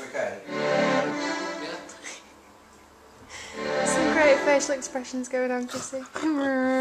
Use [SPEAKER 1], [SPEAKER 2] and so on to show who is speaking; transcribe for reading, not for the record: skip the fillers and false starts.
[SPEAKER 1] okay?
[SPEAKER 2] Some great facial expressions going on, Chrissy.